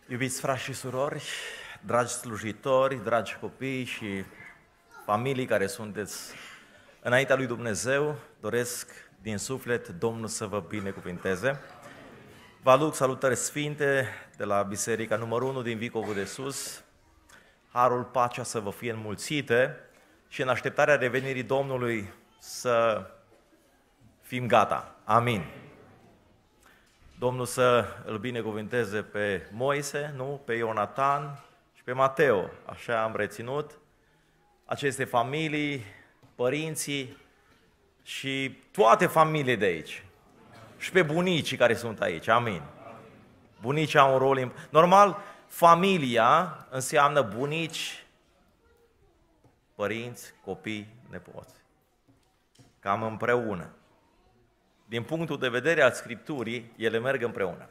Iubiți frați și surori, dragi slujitori, dragi copii și familii care sunteți înaintea lui Dumnezeu, doresc din suflet Domnul să vă binecuvinteze. Vă aduc salutări sfinte de la Biserica numărul 1 din Vicovul de Sus. Harul, pacea să vă fie înmulțite și în așteptarea revenirii Domnului să fim gata. Amin. Domnul să îl binecuvinteze pe Moise, nu? Pe Ionatan și pe Mateo. Așa am reținut aceste familii, părinții și toate familiile de aici. Și pe bunicii care sunt aici. Amin. Bunicii au un rol normal, familia înseamnă bunici, părinți, copii, nepoți. Cam împreună. Din punctul de vedere al Scripturii, ele merg împreună.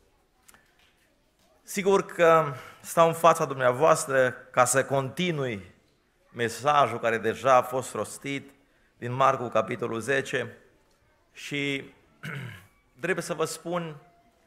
Sigur că stau în fața dumneavoastră ca să continui mesajul care deja a fost rostit din Marcu, capitolul 10, și trebuie să vă spun,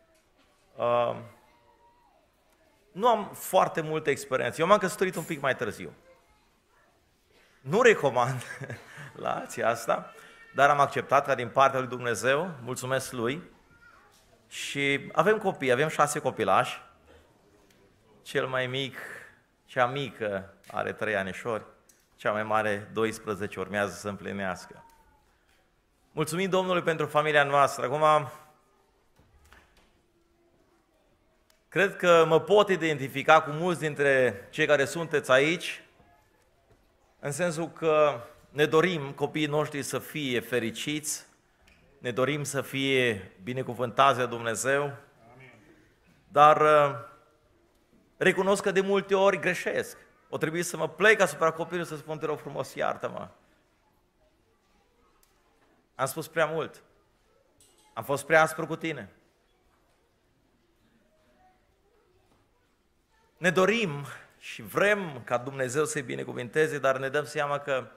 nu am foarte multă experiență. Eu m-am căsătorit un pic mai târziu. Nu recomand relația asta, dar am acceptat ca din partea lui Dumnezeu, mulțumesc Lui, și avem copii, avem 6 copilași, cel mai mic, cea mică are 3 anișori, cea mai mare 12 urmează să împlinească. Mulțumim Domnului pentru familia noastră. Acum, cred că mă pot identifica cu mulți dintre cei care sunteți aici, în sensul că ne dorim copiii noștri să fie fericiți, ne dorim să fie binecuvântați de Dumnezeu, dar recunosc că de multe ori greșesc. O trebuie să mă plec asupra copilului să spun, te rog frumos, iartă-mă. Am spus prea mult. Am fost prea aspru cu tine. Ne dorim și vrem ca Dumnezeu să-i binecuvinteze, dar ne dăm seama că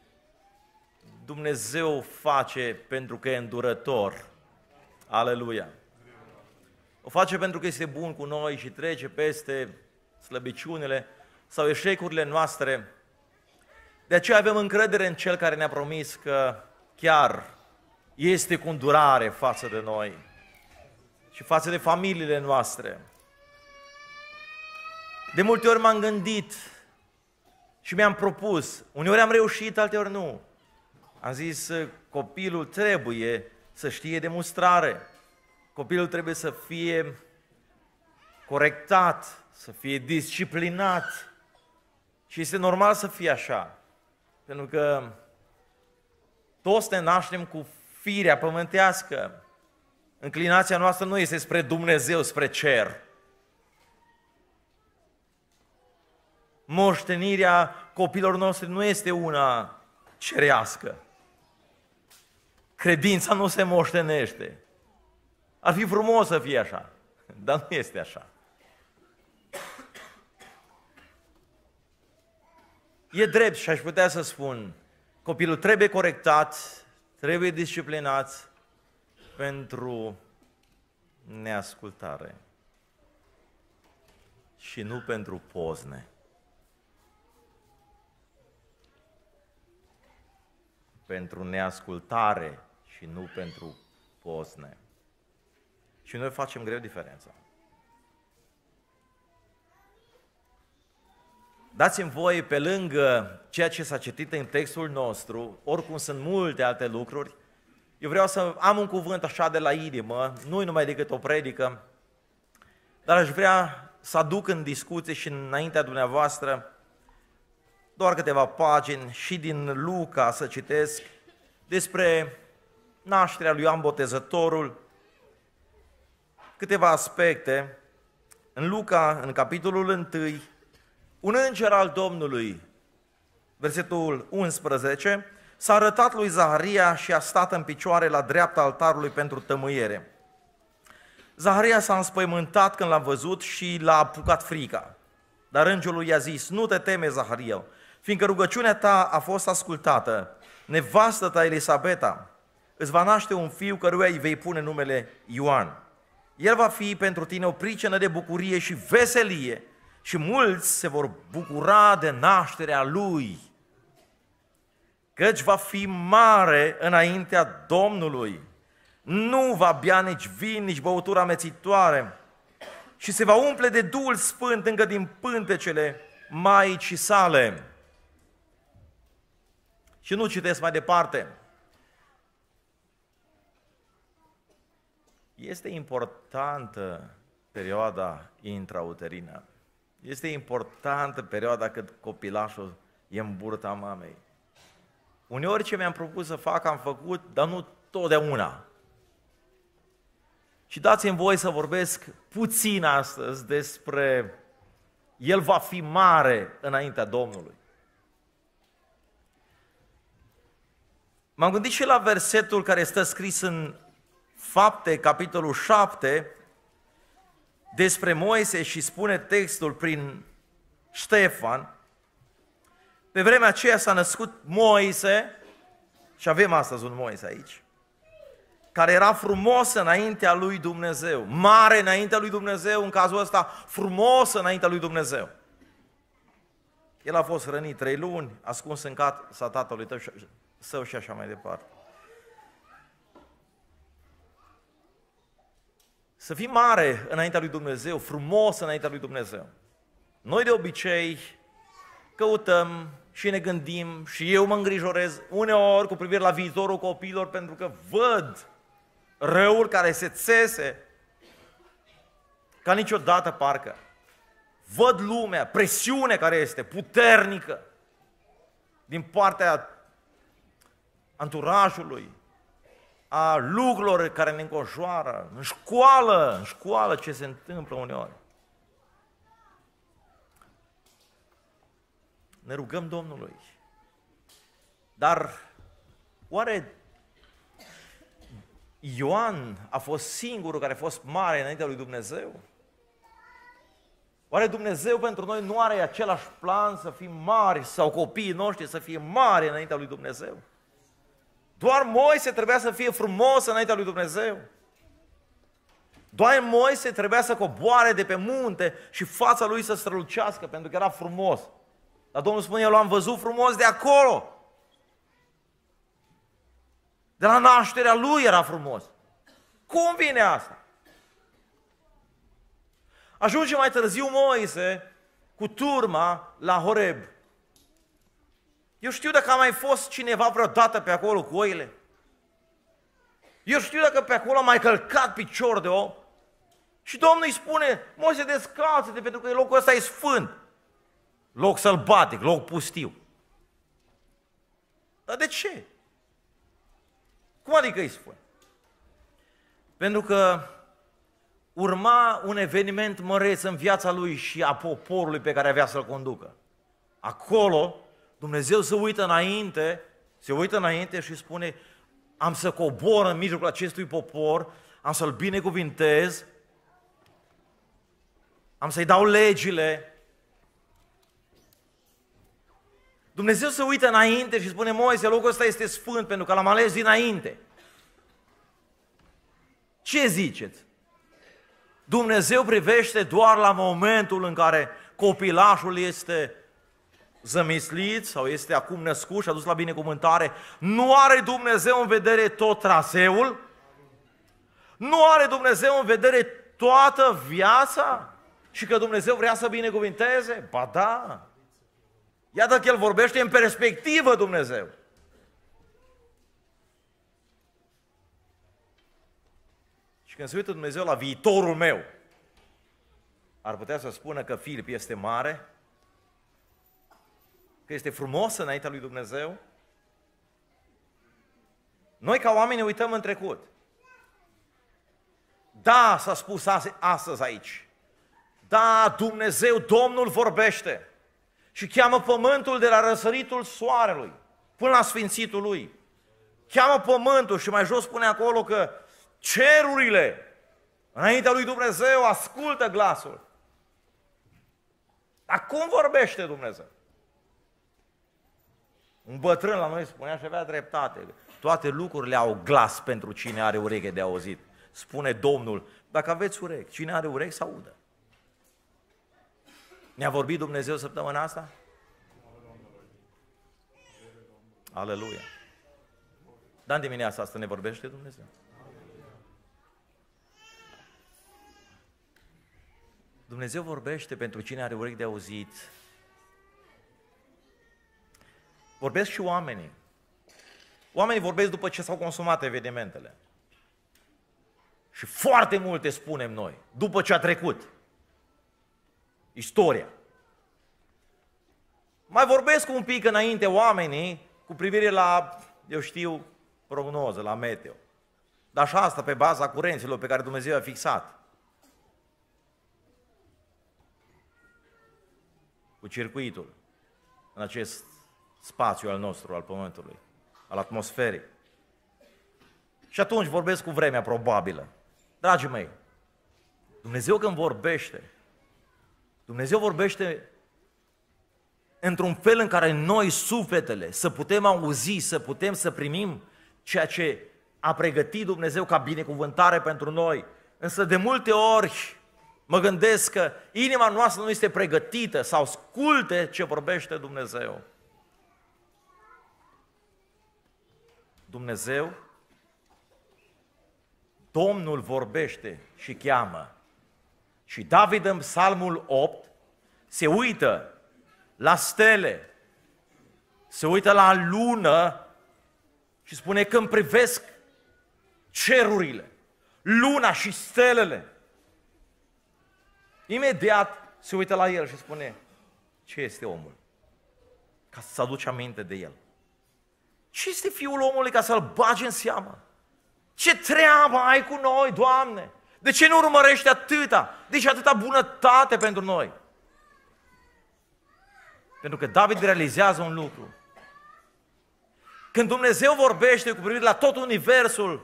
Dumnezeu face pentru că e îndurător. Aleluia! O face pentru că este bun cu noi și trece peste slăbiciunile sau eșecurile noastre. De aceea avem încredere în Cel care ne-a promis că chiar este cu îndurare față de noi și față de familiile noastre. De multe ori m-am gândit și mi-am propus, uneori am reușit, alteori nu. Am zis, copilul trebuie să știe de mustrare, copilul trebuie să fie corectat, să fie disciplinat și este normal să fie așa, pentru că toți ne naștem cu firea pământească, înclinația noastră nu este spre Dumnezeu, spre cer. Moștenirea copilor noștri nu este una cerească. Credința nu se moștenește. Ar fi frumos să fie așa, dar nu este așa. E drept și aș putea să spun, copilul trebuie corectat, trebuie disciplinat pentru neascultare și nu pentru pozne. Pentru neascultare și nu pentru pozne. Și noi facem greu diferența. Dați-mi voi, pe lângă ceea ce s-a citit în textul nostru, oricum sunt multe alte lucruri, eu vreau să am un cuvânt așa de la inimă, nu numai decât o predică, dar aș vrea să aduc în discuție și înaintea dumneavoastră doar câteva pagini și din Luca să citesc despre nașterea lui Ioan Botezătorul, câteva aspecte. În Luca, în capitolul 1, un înger al Domnului, versetul 11, s-a arătat lui Zaharia și a stat în picioare la dreapta altarului pentru tămâiere. Zaharia s-a înspăimântat când l-a văzut și l-a apucat frica. Dar îngerul i-a zis, nu te teme, Zaharia, fiindcă rugăciunea ta a fost ascultată, nevastă ta Elisabeta îți va naște un fiu căruia îi vei pune numele Ioan. El va fi pentru tine o pricină de bucurie și veselie și mulți se vor bucura de nașterea lui. Căci va fi mare înaintea Domnului. Nu va bea nici vin, nici băutură amețitoare și se va umple de Duhul Sfânt încă din pântecele Maicii sale. Și nu citesc mai departe. Este importantă perioada intrauterină. Este importantă perioada când copilașul e în burta mamei. Uneori ce mi-am propus să fac, am făcut, dar nu totdeauna. Și dați-mi voie să vorbesc puțin astăzi despre el va fi mare înaintea Domnului. M-am gândit și la versetul care stă scris în Fapte, capitolul 7, despre Moise și spune textul prin Ștefan. Pe vremea aceea s-a născut Moise, și avem astăzi un Moise aici, care era frumos înaintea lui Dumnezeu, mare înaintea lui Dumnezeu, în cazul ăsta frumos înaintea lui Dumnezeu. El a fost rănit 3 luni, ascuns în casa tatălui său și așa mai departe. Să fii mare înaintea lui Dumnezeu, frumos înaintea lui Dumnezeu. Noi de obicei căutăm și ne gândim și eu mă îngrijorez uneori cu privire la viitorul copiilor pentru că văd răul care se țese ca niciodată parcă. Văd lumea, presiunea care este puternică din partea anturajului, a lucrurilor care ne înconjoară, în școală ce se întâmplă uneori. Ne rugăm Domnului. Dar oare Ioan a fost singurul care a fost mare înaintea lui Dumnezeu? Oare Dumnezeu pentru noi nu are același plan să fim mari sau copiii noștri să fie mari înaintea lui Dumnezeu? Doar Moise trebuia să fie frumos înaintea lui Dumnezeu. Doar Moise trebuia să coboare de pe munte și fața lui să strălucească pentru că era frumos. Dar Domnul spune, eu l-am văzut frumos de acolo. De la nașterea lui era frumos. Cum vine asta? Ajunge mai târziu Moise cu turma la Horeb. Eu știu dacă a mai fost cineva vreodată pe acolo cu oile. Eu știu dacă pe acolo a mai călcat picior de om. Și Domnul îi spune, Moise, descalță-te pentru că locul ăsta e sfânt. Loc sălbatic, loc pustiu. Dar de ce? Cum adică îi spune? Pentru că urma un eveniment măreț în viața lui și a poporului pe care avea să-l conducă. Acolo Dumnezeu se uită înainte și spune, am să cobor în mijlocul acestui popor, am să-l binecuvintez, am să-i dau legile. Dumnezeu se uită înainte și spune, Moise, locul ăsta este sfânt pentru că l-am ales dinainte. Ce ziceți? Dumnezeu privește doar la momentul în care copilașul este zămislit sau este acum născut și adus la binecuvântare. Nu are Dumnezeu în vedere tot traseul? Nu are Dumnezeu în vedere toată viața? Și că Dumnezeu vrea să binecuvinteze? Ba da! Iată că El vorbește în perspectivă, Dumnezeu. Și când se uită Dumnezeu la viitorul meu, ar putea să spună că Filip este mare, că este frumos înaintea lui Dumnezeu. Noi ca oameni ne uităm în trecut. Da, s-a spus astăzi aici. Da, Dumnezeu, Domnul vorbește și cheamă pământul de la răsăritul soarelui până la sfințitul lui. Cheamă pământul și mai jos spune acolo că cerurile înaintea lui Dumnezeu ascultă glasul. Dar cum vorbește Dumnezeu? Un bătrân la noi spunea și avea dreptate. Toate lucrurile au glas pentru cine are ureche de auzit. spune Domnul. Dacă aveți urechi, cine are urechi să audă. Ne-a vorbit Dumnezeu săptămâna asta? Aleluia! Dar în dimineața asta ne vorbește Dumnezeu. Dumnezeu vorbește pentru cine are urechi de auzit. Vorbesc și oamenii. Oamenii vorbesc după ce s-au consumat evenimentele. Și foarte multe spunem noi, după ce a trecut istoria. Mai vorbesc un pic înainte oamenii cu privire la, eu știu, prognoză, la meteo. Dar și asta pe baza curenților pe care Dumnezeu a fixat. Cu circuitul în acest spațiu al nostru, al Pământului, al atmosferei. Și atunci vorbesc cu vremea probabilă. Dragii mei, Dumnezeu când vorbește, Dumnezeu vorbește într-un fel în care noi, sufletele, să putem auzi, să putem să primim ceea ce a pregătit Dumnezeu ca binecuvântare pentru noi. Însă de multe ori mă gândesc că inima noastră nu este pregătită să asculte ce vorbește Dumnezeu. Dumnezeu, Domnul vorbește și cheamă. Și David în Psalmul 8 se uită la stele, se uită la lună și spune: când privesc cerurile, luna și stelele, imediat se uită la el și spune: ce este omul? Ca să-ți aduci aminte de el. Ce este fiul omului ca să-l bagi în seamă? Ce treabă ai cu noi, Doamne? De ce nu urmărești atâta? De ce atâta bunătate pentru noi? Pentru că David realizează un lucru. Când Dumnezeu vorbește cu privire la tot universul,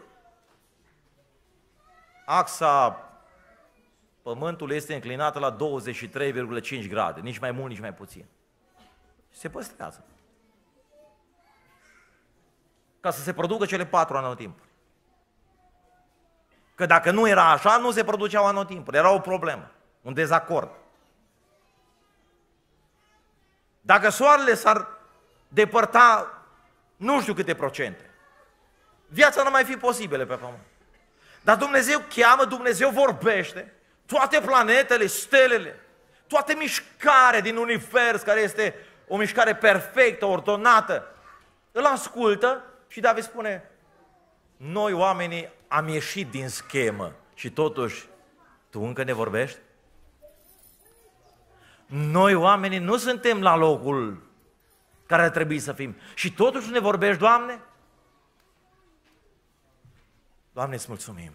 axa Pământului este înclinată la 23,5 grade, nici mai mult, nici mai puțin. Se păstrează. Ca să se producă cele 4 anotimpuri. Că dacă nu era așa, nu se produceau anotimpuri. Era o problemă, un dezacord. Dacă soarele s-ar depărta nu știu câte procente, viața nu mai fi posibilă pe Pământ. Dar Dumnezeu cheamă, Dumnezeu vorbește, toate planetele, stelele, toate mișcarea din univers, care este o mișcare perfectă, ordonată, îl ascultă și David spune: noi oamenii am ieșit din schemă și totuși tu încă ne vorbești? Noi oamenii nu suntem la locul care ar trebui să fim și totuși ne vorbești, Doamne? Doamne, îți mulțumim.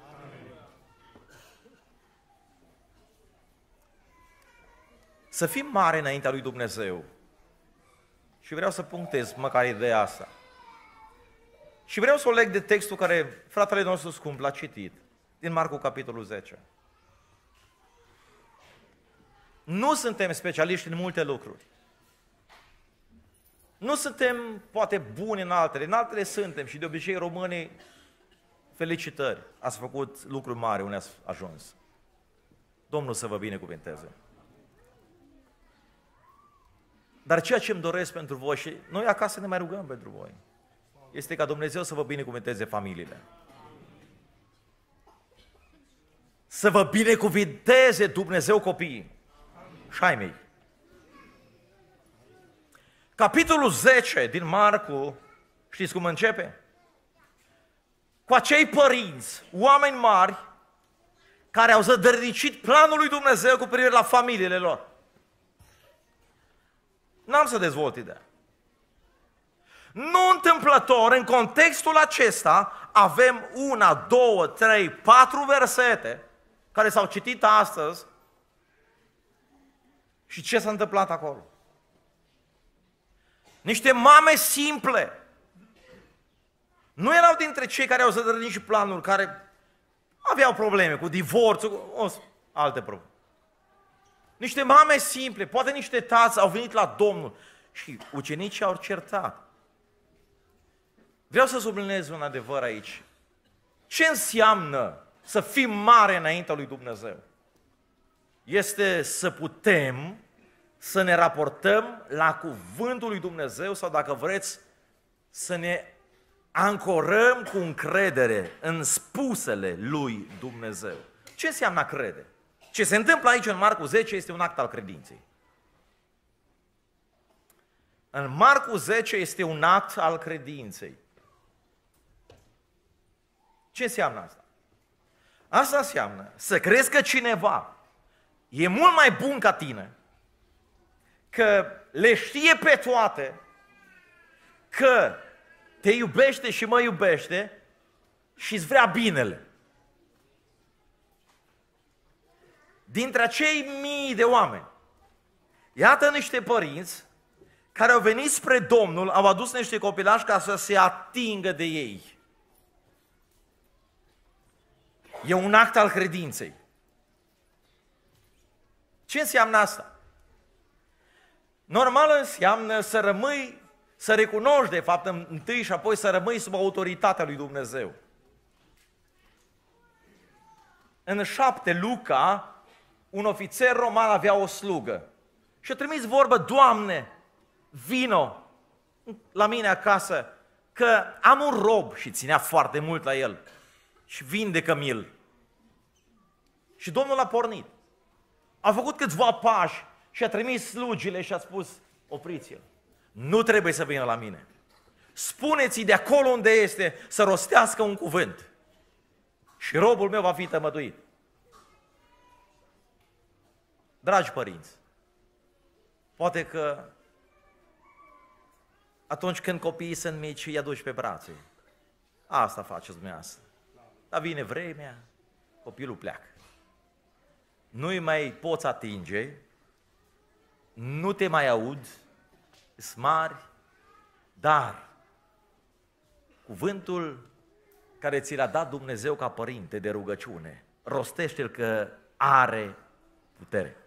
Să fim mari înaintea lui Dumnezeu. Și vreau să punctez măcar ideea asta. Și vreau să o leg de textul care fratele nostru scump l-a citit, din Marcu, capitolul 10. Nu suntem specialiști în multe lucruri. Nu suntem, poate, buni în altele suntem și de obicei românii, felicitări, ați făcut lucruri mari unde ați ajuns. Domnul să vă binecuvânteze. Dar ceea ce îmi doresc pentru voi, și noi acasă ne mai rugăm pentru voi, este ca Dumnezeu să vă binecuvânteze familiile. Să vă binecuvânteze Dumnezeu copiii și ai mei. Capitolul 10 din Marcu, știți cum începe? Cu acei părinți, oameni mari, care au zădărnicit planul lui Dumnezeu cu privire la familiile lor. N-am să dezvolt ideea. Nu întâmplător, în contextul acesta, avem 1, 2, 3, 4 versete care s-au citit astăzi. Și ce s-a întâmplat acolo? Niște mame simple. Nu erau dintre cei care au zădărnicit planul, care aveau probleme cu divorțul, cu alte probleme. Niște mame simple, poate niște tați au venit la Domnul și ucenicii au certat. Vreau să subliniez un adevăr aici. Ce înseamnă să fim mari înaintea lui Dumnezeu. Este să putem să ne raportăm la cuvântul lui Dumnezeu sau, dacă vreți, să ne ancorăm cu încredere în spusele lui Dumnezeu. Ce înseamnă a crede? Ce se întâmplă aici în Marcu 10 este un act al credinței. În Marcu 10 este un act al credinței. Ce înseamnă asta? Asta înseamnă să crezi că cineva e mult mai bun ca tine, că le știe pe toate, că te iubește și mă iubește și îți vrea binele. Dintre acei mii de oameni, iată niște părinți care au venit spre Domnul, au adus niște copilași ca să se atingă de ei. E un act al credinței. Ce înseamnă asta? Normal înseamnă să rămâi, să recunoști de fapt întâi și apoi să rămâi sub autoritatea lui Dumnezeu. În 7 Luca, un ofițer roman avea o slugă și a trimis vorbă: Doamne, vino la mine acasă, că am un rob, și ținea foarte mult la el, și vindecă-mi-l. Și Domnul a pornit. A făcut câțiva pași și a trimis slugile și a spus: opriți-l, nu trebuie să vină la mine. Spuneți-i de acolo unde este să rostească un cuvânt și robul meu va fi tămăduit. Dragi părinți, poate că atunci când copiii sunt mici, îi aduci pe brațe. Asta faceți dumneavoastră. Dar vine vremea, copilul pleacă. Nu-i mai poți atinge, nu te mai aud, îs mari, dar cuvântul care ți l-a dat Dumnezeu ca părinte de rugăciune, rostește-l că are putere.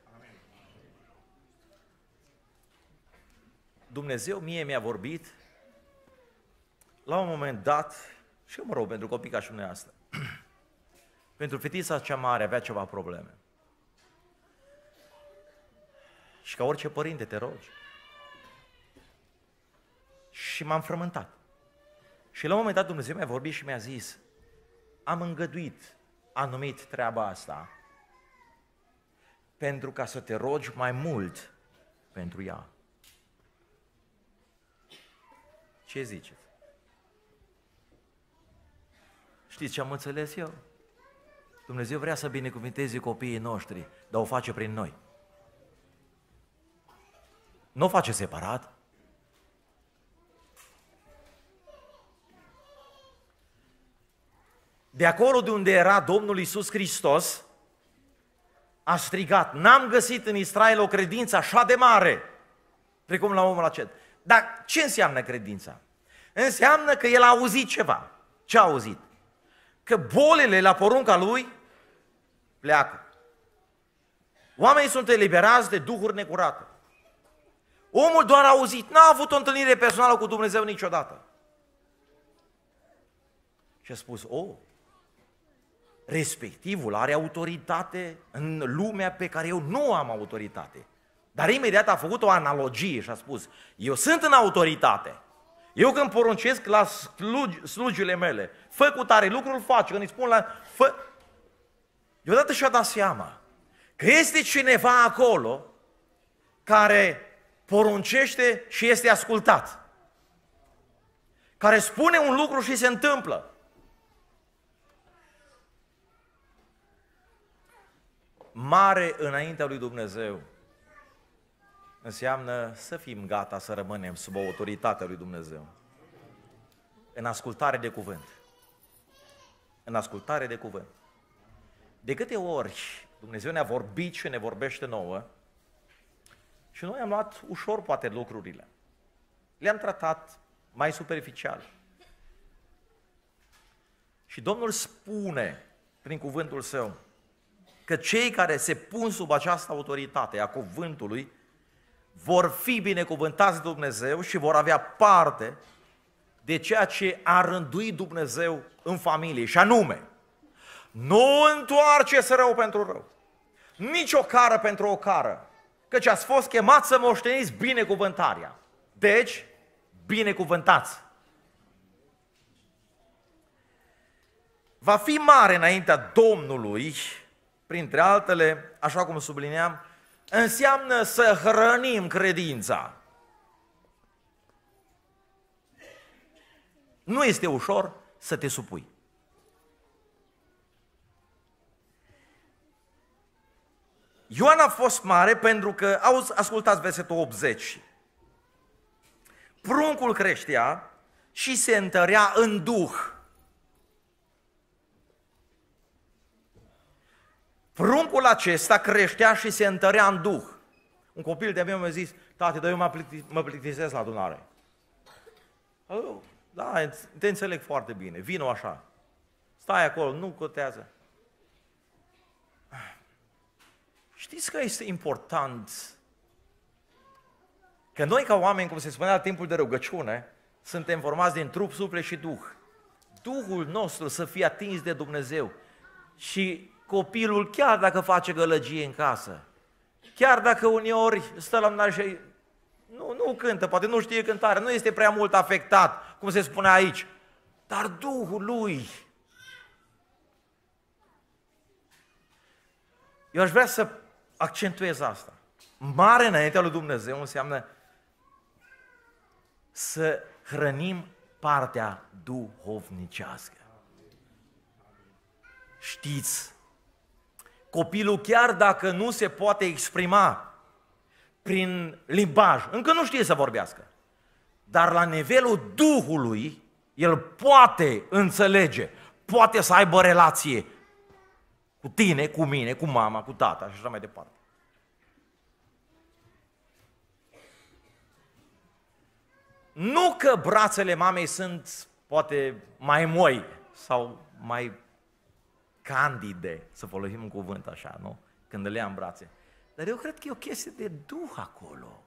Dumnezeu mie mi-a vorbit la un moment dat, și eu mă rog pentru copii ca și dumneavoastră, pentru fetița cea mare avea ceva probleme. Și ca orice părinte te rogi. Și m-am frământat. Și la un moment dat Dumnezeu mi-a vorbit și mi-a zis: am îngăduit anumit treaba asta pentru ca să te rogi mai mult pentru ea. Ce ziceți? Știți ce am înțeles eu? Dumnezeu vrea să binecuvânteze copiii noștri, dar o face prin noi. Nu o face separat. De acolo de unde era Domnul Iisus Hristos, a strigat: n-am găsit în Israel o credință așa de mare, precum la omul acesta. Dar ce înseamnă credința? Înseamnă că el a auzit ceva. Ce a auzit? Că bolile la porunca lui pleacă. Oamenii sunt eliberați de duhuri necurate. Omul doar a auzit, n-a avut o întâlnire personală cu Dumnezeu niciodată. Și a spus: respectivul are autoritate în lumea pe care eu nu am autoritate. Dar imediat a făcut o analogie și a spus: eu sunt în autoritate. Eu când poruncesc la slugile mele, fă cu tare, lucrul face, când îi spun fă... Deodată și-a dat seama că este cineva acolo care poruncește și este ascultat. Care spune un lucru și se întâmplă. Mare înaintea lui Dumnezeu înseamnă să fim gata să rămânem sub autoritatea lui Dumnezeu. În ascultare de cuvânt. În ascultare de cuvânt. De câte ori Dumnezeu ne-a vorbit și ne vorbește nouă și noi am luat ușor poate lucrurile. Le-am tratat mai superficial. Și Domnul spune prin cuvântul Său că cei care se pun sub această autoritate a cuvântului vor fi binecuvântați de Dumnezeu și vor avea parte de ceea ce a rânduit Dumnezeu în familie, și anume, Nu întoarceți rău pentru rău, nici o cară pentru o cară, căci ați fost chemați să moșteniți binecuvântarea. Deci, binecuvântați. Va fi mare înaintea Domnului, printre altele, așa cum sublineam, înseamnă să hrănim credința. Nu este ușor să te supui. Ioan a fost mare pentru că, ascultați versetul 80, pruncul creștea și se întărea în duh. Pruncul acesta creștea și se întărea în duh. Un copil de-a meu mi-a zis, tati, dar eu mă plictisesc la adunare. Da, te înțeleg foarte bine, vino așa. Stai acolo, nu contează. Știți că este important că noi ca oameni, cum se spunea la timpul de rugăciune, suntem formați din trup, suflet și duh. Duhul nostru să fie atins de Dumnezeu și copilul, chiar dacă face gălăgie în casă, chiar dacă uneori stă la mână și nu cântă, poate nu știe cântare, nu este prea mult afectat, cum se spune aici, dar Duhul lui. Eu aș vrea să accentuez asta. Mare înaintea lui Dumnezeu înseamnă să hrănim partea duhovnicească. Știți, copilul chiar dacă nu se poate exprima prin limbaj, încă nu știe să vorbească, dar la nivelul Duhului, el poate înțelege, poate să aibă relație cu tine, cu mine, cu mama, cu tata și așa mai departe. Nu că brațele mamei sunt poate mai moi sau mai candide, să folosim un cuvânt așa, nu? Când le ia în brațe. Dar eu cred că e o chestie de duh acolo.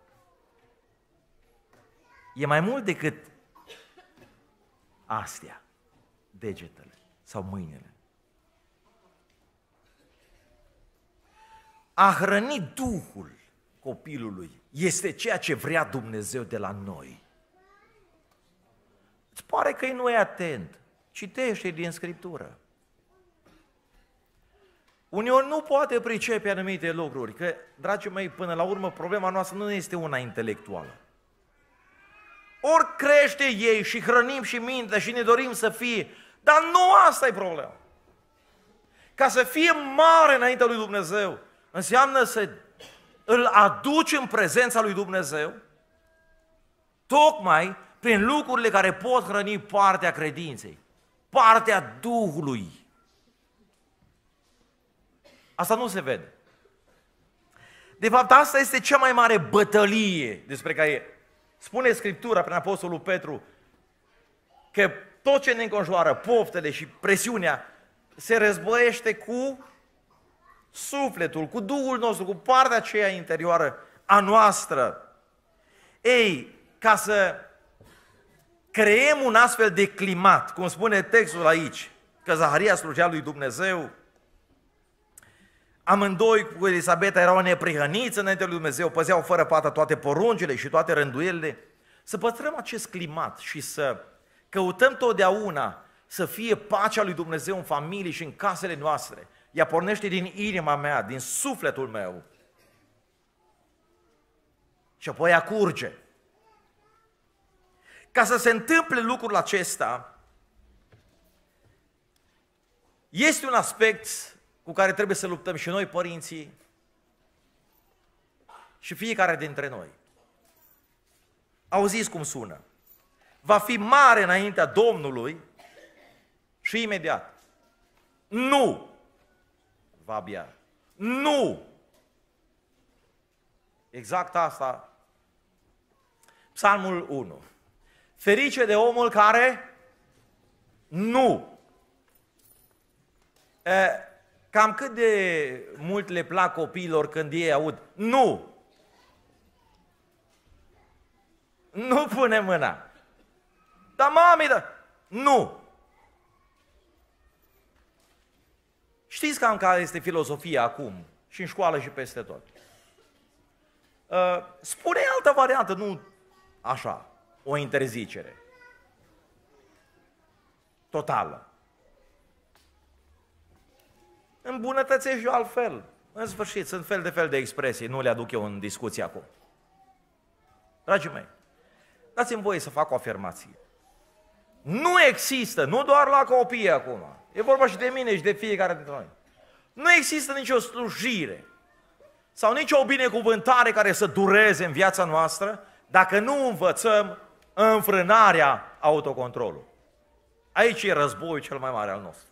E mai mult decât astea, degetele sau mâinile. A hrăni Duhul copilului este ceea ce vrea Dumnezeu de la noi. Îți pare că nu e atent. Citește din Scriptură. Uneori nu poate pricepe anumite lucruri, că, dragii mei, până la urmă, problema noastră nu este una intelectuală. Ori crește ei și hrănim și mintea și ne dorim să fie, dar nu asta e problema. Ca să fie mare înaintea lui Dumnezeu, înseamnă să îl aduci în prezența lui Dumnezeu, tocmai prin lucrurile care pot hrăni partea credinței, partea Duhului. Asta nu se vede. De fapt, asta este cea mai mare bătălie despre care spune Scriptura prin Apostolul Petru, că tot ce ne înconjoară, poftele și presiunea, se războiește cu sufletul, cu Duhul nostru, cu partea aceea interioară a noastră. Ei, ca să creăm un astfel de climat, cum spune textul aici, că Zaharia slujea lui Dumnezeu, amândoi cu Elisabeta erau neprihăniți înainte lui Dumnezeu, păzeau fără pată toate poruncile și toate rânduielile, să păstrăm acest climat și să căutăm totdeauna să fie pacea lui Dumnezeu în familie și în casele noastre. Ea pornește din inima mea, din sufletul meu și apoi ea curge. Ca să se întâmple lucrul acesta, este un aspect cu care trebuie să luptăm și noi, părinții, și fiecare dintre noi. Auziți cum sună. Va fi mare înaintea Domnului și imediat. Nu va abia. Nu! Exact asta. Psalmul 1. Ferice de omul care nu. Cam cât de mult le plac copiilor când ei aud nu. Nu pune mâna. Dar mami, nu. Știți cam care este filozofia acum, și în școală și peste tot. Spune altă variantă, nu așa, o interzicere totală. Îmbunătățești eu altfel. În sfârșit, sunt fel de expresii, nu le aduc eu în discuție acum. Dragii mei, dați-mi voie să fac o afirmație. Nu există, nu doar la copii acum, e vorba și de mine și de fiecare dintre noi. Nu există nicio slujire sau nicio binecuvântare care să dureze în viața noastră dacă nu învățăm înfrânarea autocontrolului. Aici e războiul cel mai mare al nostru.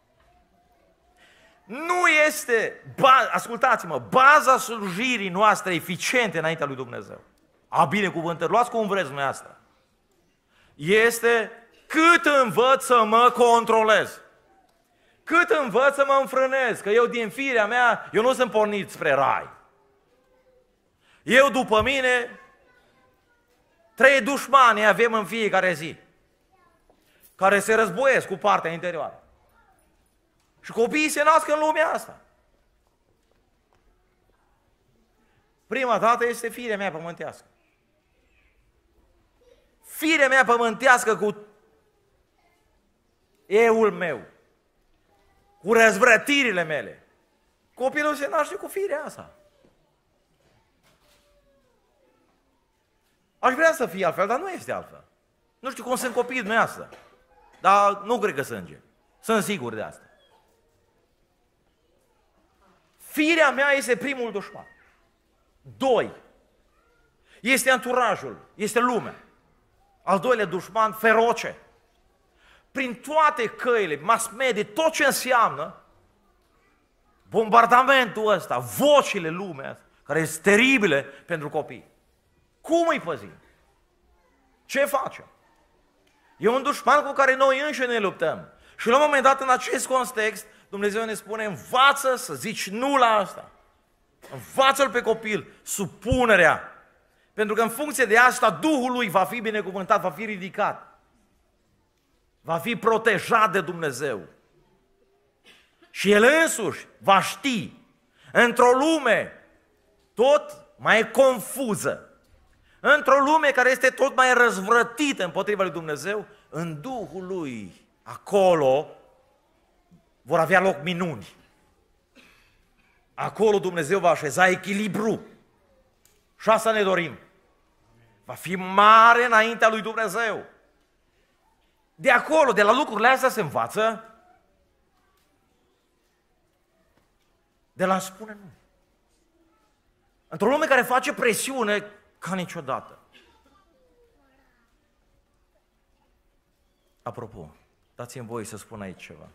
Nu este, ascultați-mă, baza slujirii noastre eficiente înaintea lui Dumnezeu. A binecuvântări, luați cum vreți dumneavoastră. Este cât învăț să mă controlez. Cât învăț să mă înfrânez, că eu din firea mea, eu nu sunt pornit spre rai. Eu după mine, 3 dușmani avem în fiecare zi, care se războiesc cu partea interioară. Și copiii se nasc în lumea asta. Prima dată este firea mea pământească. Firea mea pământească cu eul meu, cu răzvrătirile mele. Copilul se naște cu firea asta. Aș vrea să fie altfel, dar nu este altfel. Nu știu cum sunt copiii dumneavoastră, dar nu cred că sânge. Sunt sigur de asta. Firea mea este primul dușman. 2. Este anturajul, este lumea. Al doilea dușman, feroce. Prin toate căile, mass media, tot ce înseamnă bombardamentul ăsta, vocile lumea asta, care sunt teribile pentru copii. Cum îi păzim? Ce facem? E un dușman cu care noi înșine ne luptăm. Și la un moment dat, în acest context, Dumnezeu ne spune, învață să zici nu la asta. Învață-l pe copil, supunerea. Pentru că în funcție de asta, Duhul lui va fi binecuvântat, va fi ridicat. Va fi protejat de Dumnezeu. Și el însuși va ști, într-o lume tot mai confuză, într-o lume care este tot mai răzvrătită împotriva lui Dumnezeu, în Duhul lui, acolo vor avea loc minuni. Acolo Dumnezeu va așeza echilibru. Și asta ne dorim. Va fi mare înaintea lui Dumnezeu. De acolo, de la lucrurile astea se învață de la spune nu. Într-o lume care face presiune ca niciodată. Apropo, dați-mi voie să spun aici ceva.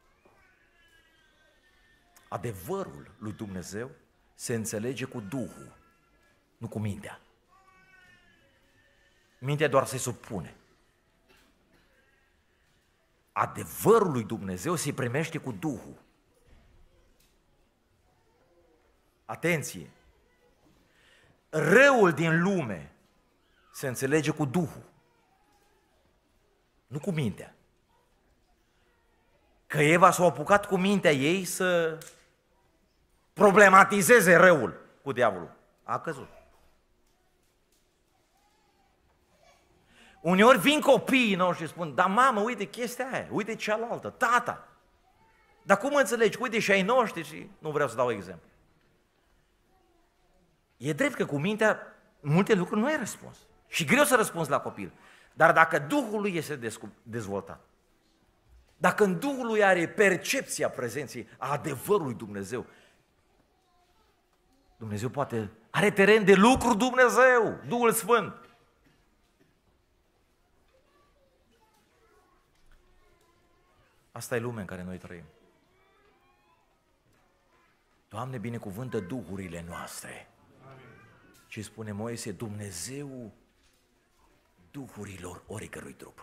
Adevărul lui Dumnezeu se înțelege cu Duhul, nu cu mintea. Mintea doar se supune. Adevărul lui Dumnezeu se primește cu Duhul. Atenție! Răul din lume se înțelege cu Duhul, nu cu mintea. Că Eva s-a apucat cu mintea ei să problematizeze răul cu diavolul. A căzut. Uneori vin copiii noștri și spun, da mamă, uite chestia aia, uite cealaltă, tata. Dar cum înțelegi? Uite și ai noștri și nu vreau să dau exemplu. E drept că cu mintea multe lucruri nu ai răspuns. Și greu să răspunzi la copil. Dar dacă Duhul lui este dezvoltat, dacă în Duhul lui are percepția prezenței a adevărului Dumnezeu, Dumnezeu poate, are teren de lucru Dumnezeu, Duhul Sfânt. Asta e lumea în care noi trăim. Doamne, binecuvântă duhurile noastre. Și spune Moise, Dumnezeu duhurilor oricărui trup.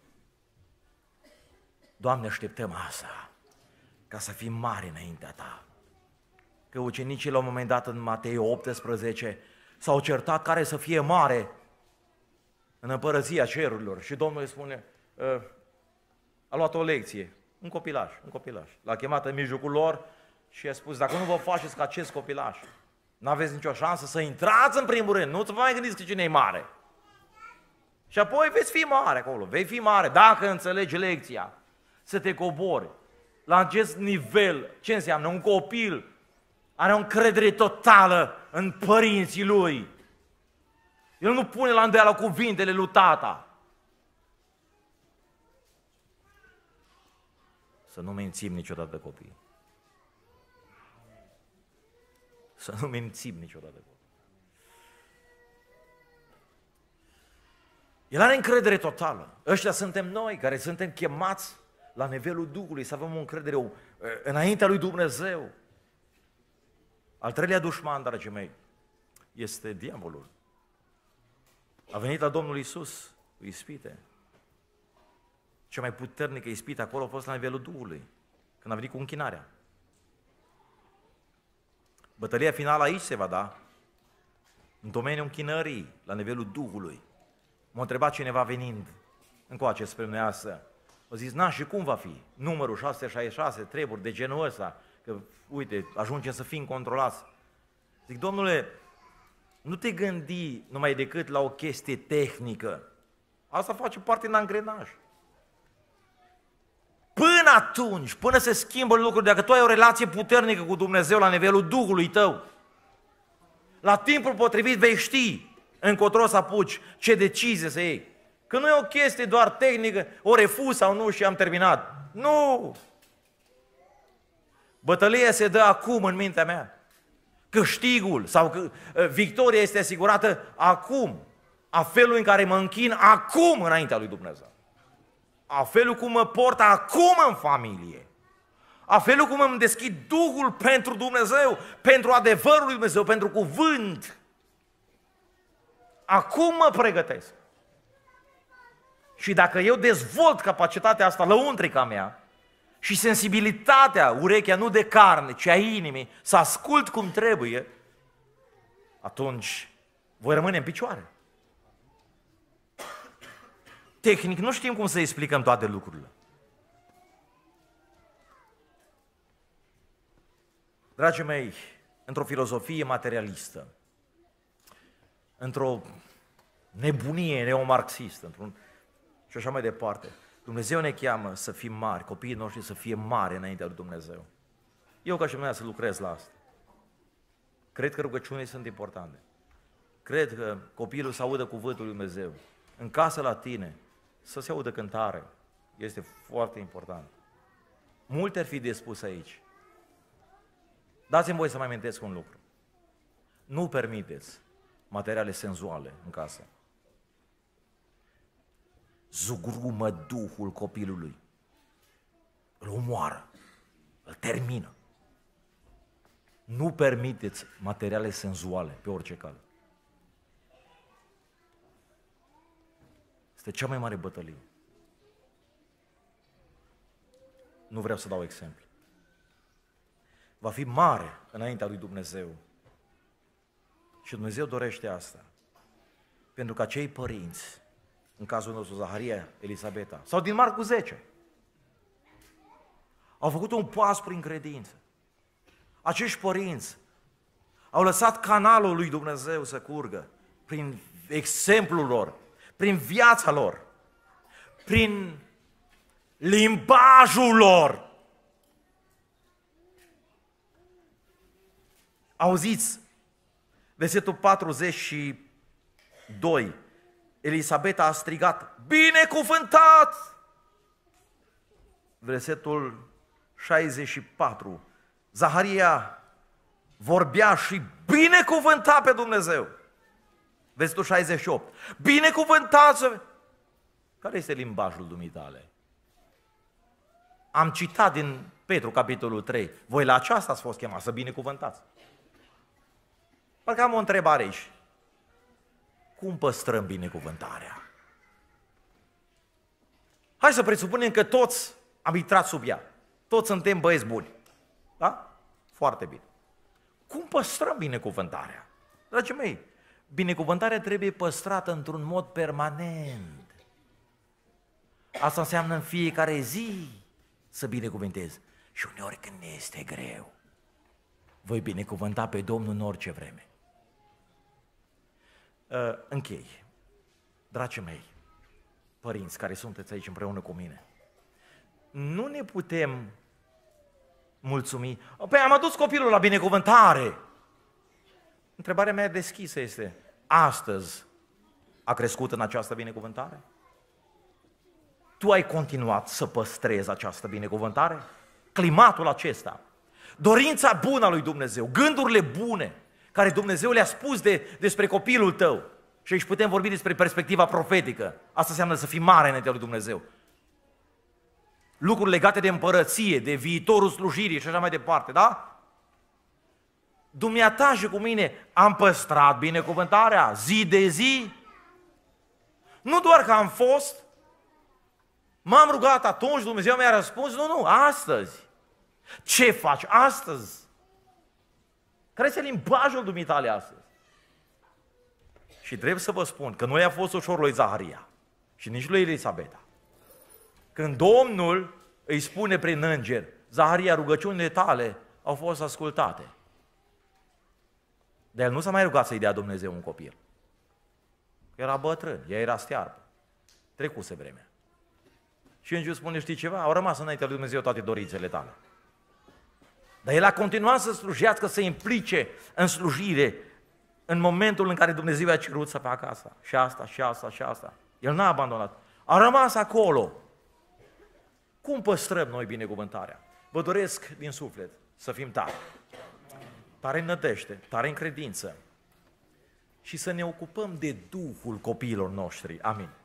Doamne, așteptăm asta, ca să fim mari înaintea Ta. Că ucenicii la un moment dat în Matei 18 s-au certat care să fie mare în împărăția cerurilor. Și Domnul îi spune, a luat o lecție. un copilaș. L-a chemat în mijlocul lor și i-a spus, dacă nu vă faceți ca acest copilaș, n-aveți nicio șansă să intrați în primul rând, nu vă mai gândiți că cine e mare. Și apoi veți fi mare acolo, vei fi mare, dacă înțelegi lecția, să te cobori. La acest nivel, ce înseamnă? Un copil are o încredere totală în părinții lui. El nu pune la îndoială cuvintele lui tata. Să nu mințim niciodată copii. Să nu mințim niciodată copii. El are încredere totală. Ăștia suntem noi care suntem chemați la nivelul Duhului, să avem o încredere înaintea lui Dumnezeu. Al treilea dușman, dragii mei, este diavolul. A venit la Domnul Iisus cu ispite. Cea mai puternică ispită acolo a fost la nivelul Duhului, când a venit cu închinarea. Bătălia finală aici se va da, în domeniul închinării, la nivelul Duhului. M-a întrebat cineva venind încoace spre dumneavoastră. A zis, și cum va fi? Numărul 666, treburi de genul ăsta, că, uite, ajungem să fim controlați. Zic, Domnule, nu te gândi numai decât la o chestie tehnică. Asta face parte din angrenaj. Până atunci, până se schimbă lucruri, dacă tu ai o relație puternică cu Dumnezeu la nivelul Duhului tău, la timpul potrivit vei ști încotro să apuci, ce decizie să iei. Că nu e o chestie doar tehnică, o refuz sau nu și am terminat. Nu! Bătălia se dă acum în mintea mea. Câștigul sau victoria este asigurată acum. A felul în care mă închin acum înaintea lui Dumnezeu. A felul cum mă port acum în familie. A felul cum îmi deschid Duhul pentru Dumnezeu, pentru adevărul lui Dumnezeu, pentru cuvânt. Acum mă pregătesc. Și dacă eu dezvolt capacitatea asta lăuntrica mea și sensibilitatea, urechea nu de carne, ci a inimii, să ascult cum trebuie, atunci voi rămâne în picioare. Tehnic nu știm cum să explicăm toate lucrurile. Dragii mei, într-o filozofie materialistă, într-o nebunie neomarxistă, și așa mai departe, Dumnezeu ne cheamă să fim mari, copiii noștri să fie mari înaintea lui Dumnezeu. Eu ca și mine să lucrez la asta. Cred că rugăciunile sunt importante. Cred că copilul să audă cuvântul lui Dumnezeu. În casă la tine, să se audă cântare. Este foarte important. Multe ar fi de spus aici. Dați-mi voi să mai amintesc un lucru. Nu permiteți materiale senzuale în casă. Zugrumă Duhul copilului. Îl omoară. Îl termină. Nu permiteți materiale senzuale pe orice cale. Este cea mai mare bătălie. Nu vreau să dau exemplu. Va fi mare înaintea lui Dumnezeu. Și Dumnezeu dorește asta. Pentru că acei părinți, în cazul nostru Zaharia, Elisabeta, sau din Marcu 10, au făcut un pas prin credință. Acești părinți au lăsat canalul lui Dumnezeu să curgă prin exemplul lor, prin viața lor, prin limbajul lor. Auziți, versetul 42, Elisabeta a strigat, binecuvântat! Versetul 64, Zaharia vorbea și binecuvânta pe Dumnezeu. Versetul 68, binecuvântați-vă! Care este limbajul dumitale? Am citat din Petru, capitolul 3. Voi la aceasta ați fost chemați, să binecuvântați. Parcă am o întrebare aici. Cum păstrăm binecuvântarea? Hai să presupunem că toți am intrat sub ea. Toți suntem băieți buni. Da? Foarte bine. Cum păstrăm binecuvântarea? Dragii mei, binecuvântarea trebuie păstrată într-un mod permanent. Asta înseamnă în fiecare zi să binecuvântez. Și uneori când ne este greu, voi binecuvânta pe Domnul în orice vreme. Închei. Dragii mei, părinți care sunteți aici împreună cu mine, nu ne putem mulțumi. Păi am adus copilul la binecuvântare. Întrebarea mea deschisă este, astăzi a crescut în această binecuvântare? Tu ai continuat să păstrezi această binecuvântare? Climatul acesta, dorința bună a lui Dumnezeu, gândurile bune care Dumnezeu le-a spus despre copilul tău. Și aici putem vorbi despre perspectiva profetică. Asta înseamnă să fii mare înaintea lui Dumnezeu. Lucruri legate de împărăție, de viitorul slujirii și așa mai departe, da? Dumneata și cu mine am păstrat binecuvântarea zi de zi. Nu doar că am fost, m-am rugat atunci, Dumnezeu mi-a răspuns, nu, astăzi. Ce faci astăzi? Care este limbajul dumitale astăzi? Și trebuie să vă spun că nu i-a fost ușor lui Zaharia și nici lui Elisabeta. Când Domnul îi spune prin înger, Zaharia, rugăciunile tale au fost ascultate. Dar el nu s-a mai rugat să-i dea Dumnezeu un copil. Era bătrân, ea era stearbă. Trecuse vremea. Și îngerul spune, știi ceva? Au rămas înaintea lui Dumnezeu toate dorințele tale. Dar el a continuat să slujească, să implice în slujire în momentul în care Dumnezeu i-a cerut să facă asta. Și asta, și asta, și asta. El n-a abandonat. A rămas acolo. Cum păstrăm noi binecuvântarea? Vă doresc din suflet să fim tari. Tare în nădejde, tare în credință. Și să ne ocupăm de Duhul copiilor noștri. Amin.